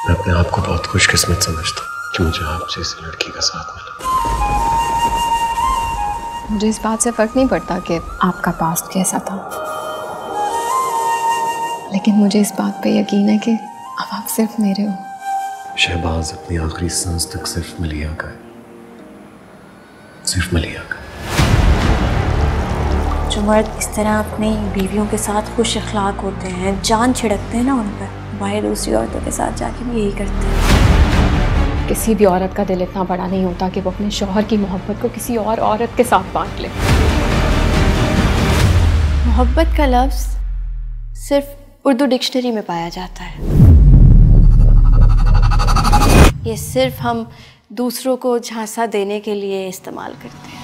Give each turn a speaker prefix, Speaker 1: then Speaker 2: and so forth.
Speaker 1: मैं अपने आप को बहुत खुशकिस्मत समझता हूँ कि मुझे आप जैसी लड़की का साथ मिला।
Speaker 2: मुझे इस बात से फर्क नहीं पड़ता कि आपका पास्ट कैसा था, लेकिन मुझे इस बात पे यकीन है कि अब आप सिर्फ मेरे हो।
Speaker 1: शहबाज अपनी आखिरी सांस तक सिर्फ मलिया का है, सिर्फ मलिया का।
Speaker 3: जो मर्द इस तरह अपनी बीवियों के साथ खुश अखलाक होते हैं, जान छिड़कते हैं ना उन पर, वह दूसरी औरतों के साथ जाके भी यही करते हैं।
Speaker 2: किसी भी औरत का दिल इतना बड़ा नहीं होता कि वो अपने शौहर की मोहब्बत को किसी और औरत के साथ बांट ले।
Speaker 3: मोहब्बत का लफ्ज़ सिर्फ उर्दू डिक्शनरी में पाया जाता है। ये सिर्फ हम दूसरों को झांसा देने के लिए इस्तेमाल करते हैं।